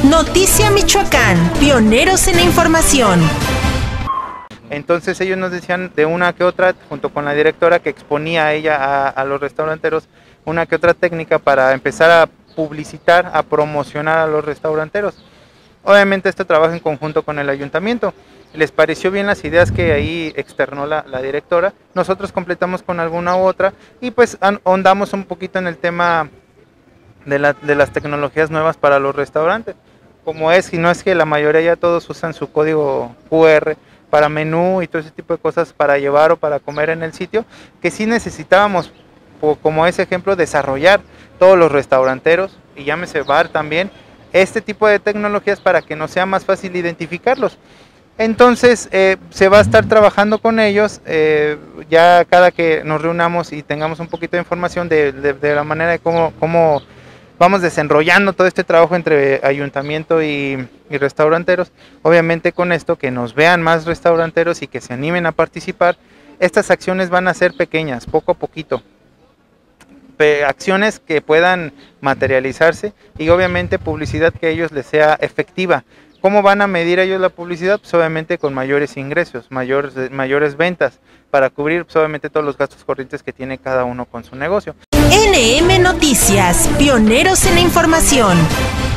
Noticia Michoacán, pioneros en la información. Entonces ellos nos decían de una que otra, junto con la directora que exponía a ella a los restauranteros, una que otra técnica para empezar a publicitar, a promocionar a los restauranteros. Obviamente este trabaja en conjunto con el ayuntamiento. Les pareció bien las ideas que ahí externó la directora, nosotros completamos con alguna u otra y pues ahondamos un poquito en el tema de las tecnologías nuevas para los restaurantes, como es, y no es que la mayoría ya todos usan su código QR para menú y todo ese tipo de cosas para llevar o para comer en el sitio, que sí necesitábamos, como ese ejemplo, desarrollar todos los restauranteros, y llámese bar también, este tipo de tecnologías para que nos sea más fácil identificarlos. Entonces se va a estar trabajando con ellos, ya cada que nos reunamos y tengamos un poquito de información de la manera de cómo vamos desenrollando todo este trabajo entre ayuntamiento y restauranteros. Obviamente con esto que nos vean más restauranteros y que se animen a participar. Estas acciones van a ser pequeñas, poco a poquito, acciones que puedan materializarse y obviamente publicidad que a ellos les sea efectiva. ¿Cómo van a medir ellos la publicidad? Pues obviamente con mayores ingresos, mayores ventas, para cubrir pues obviamente todos los gastos corrientes que tiene cada uno con su negocio. NM Noticias, pioneros en la información.